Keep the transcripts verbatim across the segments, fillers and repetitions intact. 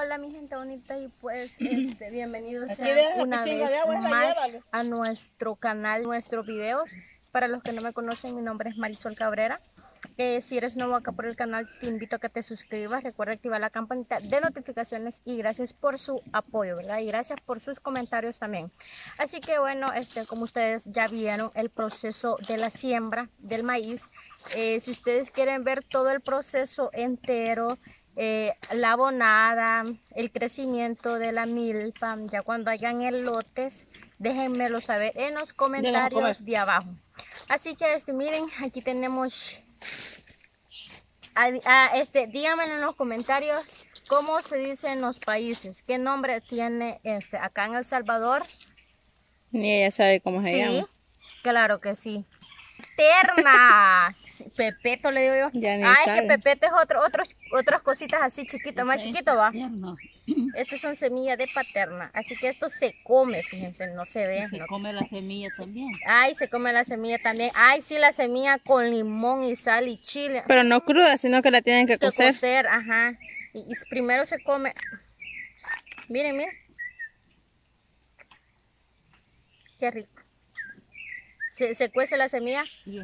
Hola mi gente bonita y pues este, bienvenidos sean una vez más a nuestro canal, nuestros videos. Para los que no me conocen, mi nombre es Marisol Cabrera. Eh, si eres nuevo acá por el canal, te invito a que te suscribas. Recuerda activar la campanita de notificaciones y gracias por su apoyo, ¿verdad? Y gracias por sus comentarios también. Así que bueno, este, como ustedes ya vieron el proceso de la siembra del maíz, eh, si ustedes quieren ver todo el proceso entero, eh, la abonada, el crecimiento de la milpa, ya cuando hayan elotes, déjenmelo saber en los comentarios de abajo. Así que este, miren, aquí tenemos... A, a, este, díganme en los comentarios cómo se dice en los países, qué nombre tiene este acá en El Salvador. Ni ella sabe cómo se sí, llama. Claro que sí. Paterna. Pepeto le digo yo. Ya ni Ay, sabe. que Pepeto es otro, otros, otras cositas así chiquitas, más chiquito va. Estas son semillas de paterna, así que esto se come, fíjense, no se ve. Y se no come la semilla también. Ay, se come la semilla también. Ay, sí, la semilla con limón y sal y chile. Pero no cruda, sino que la tienen que cocer. cocer, ajá. Y, y primero se come. Miren, miren. Qué rico. Se, se cuece la semilla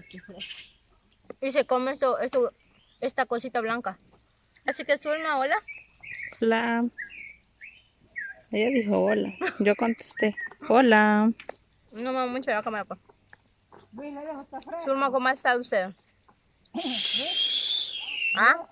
y se come esto, esto, esta cosita blanca. Así que Zulma, hola. Hola. Ella dijo hola. Yo contesté. Hola. No me mucho la cámara, pues. Zulma, ¿cómo está usted? ¿Ah?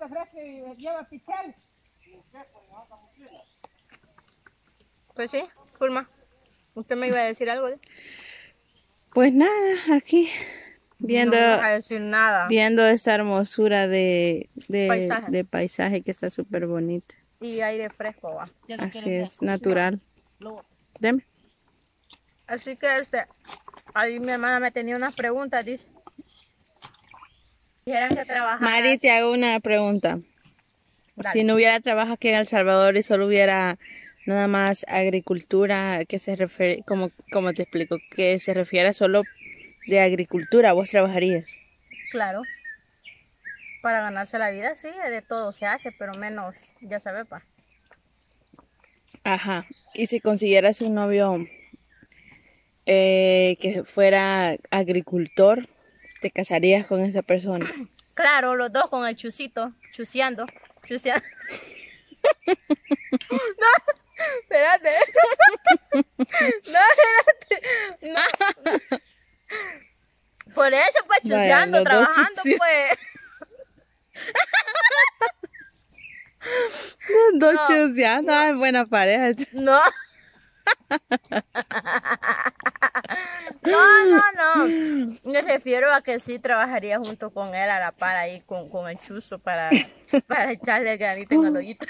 Pues sí, Zulma. ¿Usted me iba a decir algo? ¿Eh? Pues nada, aquí viendo, no voy a decir nada. viendo esta hermosura de, de, Paisaje. de paisaje que está súper bonito. Y aire fresco, va. Así es, natural. Deme. Así que este, ahí mi hermana me tenía unas preguntas, dice. Dijeran que trabajar. Mari, te hago una pregunta. Dale. Si no hubiera trabajo aquí en El Salvador y solo hubiera nada más agricultura, que se refiere, como, como te explico, que se refiere solo de agricultura, ¿vos trabajarías? Claro. Para ganarse la vida, sí, de todo se hace, pero menos, ya sabes, pa. Ajá. Y si consiguieras un novio eh, que fuera agricultor, ¿te casarías con esa persona? Claro, los dos con el chusito, chuseando, chuseando. No, espérate. No, espérate. No. Por eso, pues, chuseando, Vaya, trabajando, chuse... pues. Los dos No, chuseando, no. no. Buena pareja. No. No, no, no. Me refiero a que sí trabajaría junto con él a la par ahí con, con el chuzo para, para echarle el granito en el hoyito.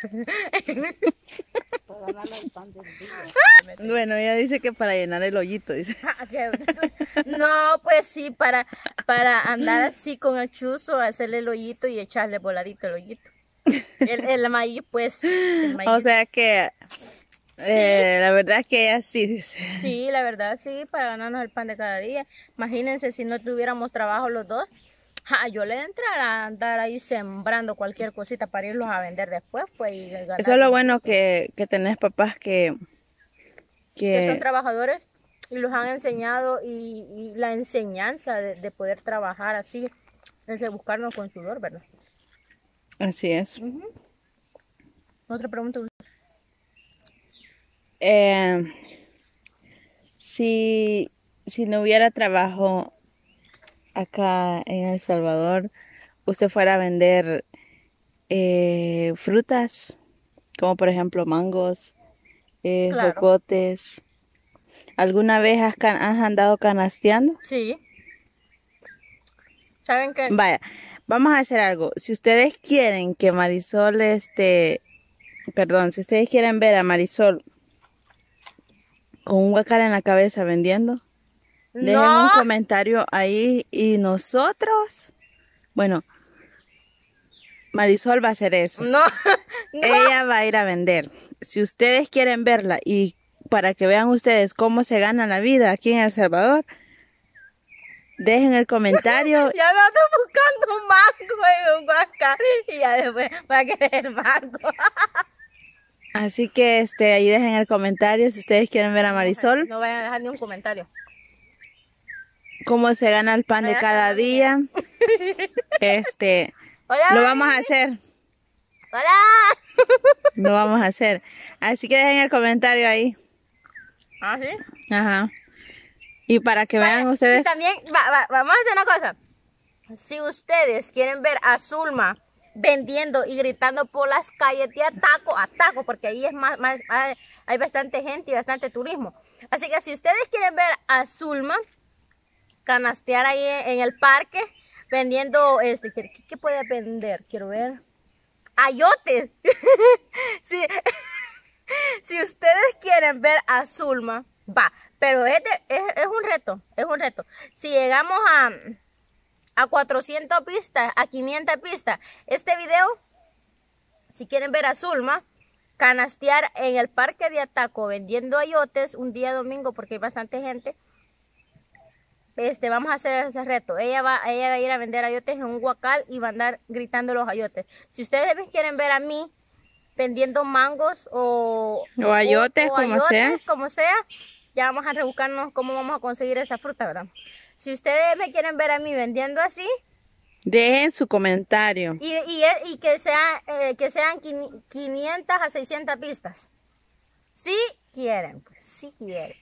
Bueno, ella dice que para llenar el hoyito, dice. No, pues sí, para, para andar así con el chuzo, hacerle el hoyito y echarle voladito el hoyito. El, el maíz, pues. El maíz. O sea que... Eh, Sí. La verdad es que ella sí dice. Sí, la verdad sí, para ganarnos el pan de cada día. Imagínense si no tuviéramos trabajo los dos. Ja, yo le entrara a andar ahí sembrando cualquier cosita para irlos a vender después, pues. Y ganar. Eso es lo bueno que, que tenés papás que, que... que son trabajadores y los han enseñado y, y la enseñanza de, de poder trabajar así es de buscarnos con sudor, ¿verdad? Así es. Uh-huh. Otra pregunta. Eh, si, si no hubiera trabajo acá en El Salvador, usted fuera a vender eh, frutas, como por ejemplo mangos, eh, Claro. jocotes. ¿Alguna vez has, can has andado canasteando? Sí. ¿Saben qué? Vaya, vamos a hacer algo. Si ustedes quieren que Marisol, este, perdón, si ustedes quieren ver a Marisol con un guacal en la cabeza vendiendo, dejen No. un comentario ahí y nosotros, bueno, Marisol va a hacer eso. No. No. Ella va a ir a vender. Si ustedes quieren verla y para que vean ustedes cómo se gana la vida aquí en El Salvador, dejen el comentario. Ya me ando buscando un mango en un guacal y ya después va a querer el mango. Así que este, ahí dejen el comentario si ustedes quieren ver a Marisol. No vayan a dejar ni un comentario. Cómo se gana el pan de cada día. Este, Hola. lo vamos a hacer. Hola. Lo vamos a hacer. Así que dejen el comentario ahí. ¿Ah, sí? Ajá. Y para que vean Vaya, ustedes. y también, va, va, vamos a hacer una cosa. Si ustedes quieren ver a Zulma vendiendo y gritando por las calles de ataco a taco, porque ahí es más, más hay, hay bastante gente y bastante turismo. Así que si ustedes quieren ver a Zulma canastear ahí en el parque vendiendo, este, ¿qué, qué puede vender? Quiero ver. ¡Ayotes! si, si ustedes quieren ver a Zulma, va. Pero es, de, es, es un reto, es un reto. Si llegamos a, a cuatrocientas vistas, a quinientas vistas, este video, si quieren ver a Zulma canastear en el parque de Ataco vendiendo ayotes un día domingo, porque hay bastante gente, este, vamos a hacer ese reto. Ella va, ella va a ir a vender ayotes en un huacal y va a andar gritando los ayotes. Si ustedes me quieren ver a mí vendiendo mangos o, o ayotes, o, o como ayotes, sea. como sea, ya vamos a rebuscarnos cómo vamos a conseguir esa fruta, ¿verdad? Si ustedes me quieren ver a mí vendiendo así, dejen su comentario. Y, y, y que, sea, eh, que sean quinientas a seiscientas vistas. Si quieren, pues si quieren.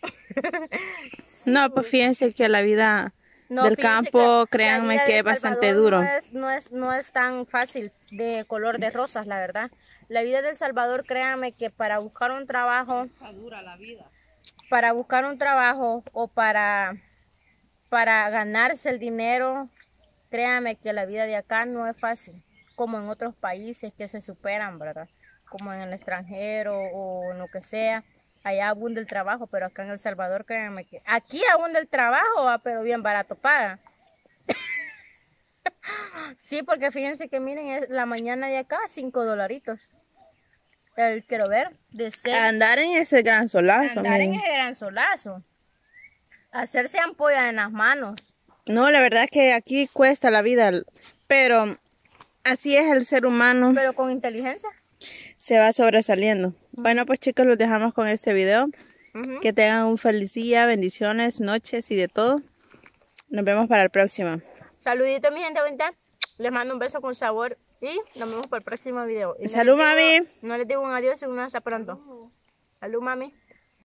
Sí. No, pues fíjense que la vida No, del campo, que créanme vida que de es bastante Salvador duro. No es, no, es, no es tan fácil de color de rosas, la verdad. La vida del Salvador, créanme que para buscar un trabajo, Está dura la vida. para buscar un trabajo o para, para ganarse el dinero, créanme que la vida de acá no es fácil, como en otros países que se superan, ¿verdad? Como en el extranjero o en lo que sea. Allá abunda el trabajo, pero acá en El Salvador, créanme que aquí abunda el trabajo, ¿va? Pero bien barato paga. Sí, porque fíjense que miren, es la mañana de acá, cinco dolaritos. El, quiero ver, de seis. Andar en ese gran solazo. Andar miren. en ese gran solazo. Hacerse ampolla en las manos. No, la verdad es que aquí cuesta la vida, pero así es el ser humano. Pero con inteligencia. Se va sobresaliendo. Bueno, pues chicos, los dejamos con este video. Uh-huh. Que tengan un feliz día, bendiciones, noches y de todo. Nos vemos para el próximo. Saluditos, mi gente bonita. Les mando un beso con sabor y nos vemos para el próximo video. Y Salud, no les digo, mami. No les digo un adiós, sino hasta pronto. Salud, mami.